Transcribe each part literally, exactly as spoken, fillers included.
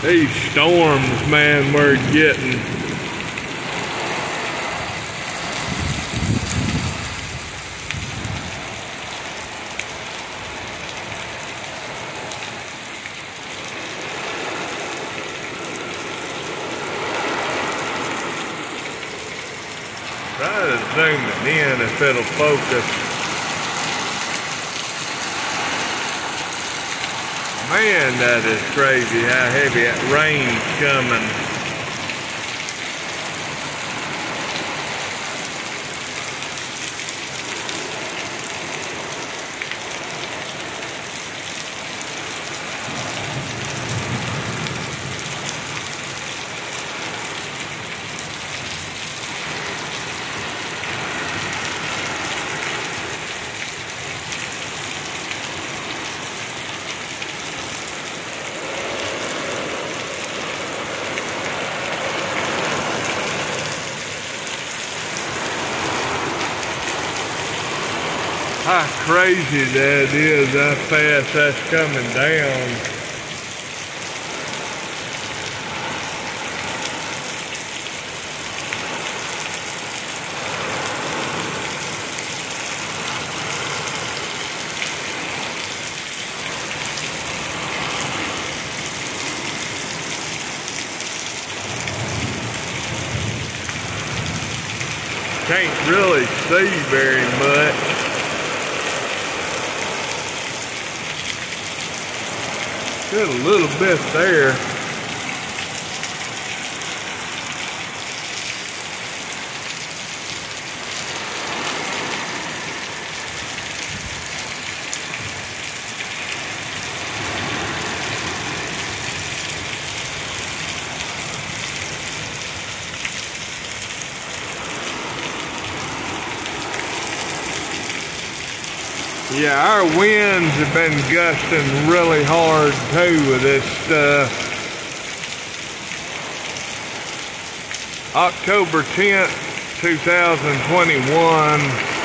These storms, man, we're getting. Try to zoom it in if it'll focus. Man, that is crazy how heavy that rain's coming. How crazy that is, how fast that's coming down. Can't really see very much. Got a little bit there. Yeah, our winds have been gusting really hard too with this stuff. October tenth, two thousand twenty-one.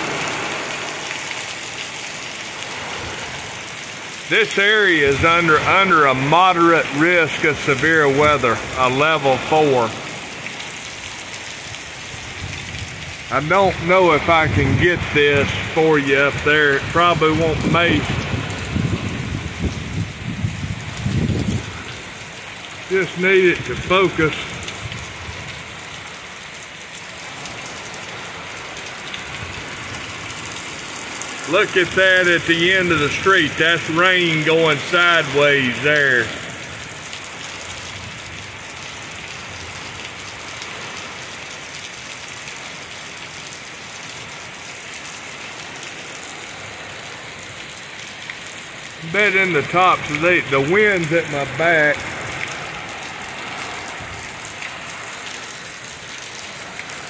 This area is under, under a moderate risk of severe weather, a level four. I don't know if I can get this for you up there. It probably won't make. Just need it to focus. Look at that at the end of the street. That's rain going sideways there. Bet in the tops of the, the wind's at my back.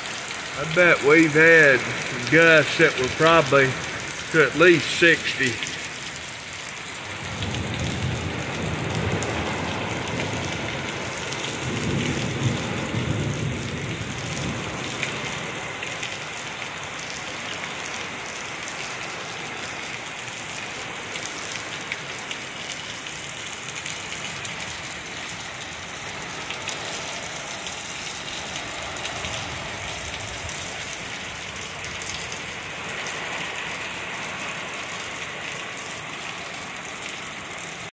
I bet we've had gusts that were probably to at least sixty.